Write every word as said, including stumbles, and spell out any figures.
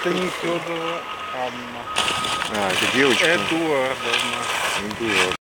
Это не Федорова Анна. А, это девочка. Эдуардовна. Эдуард.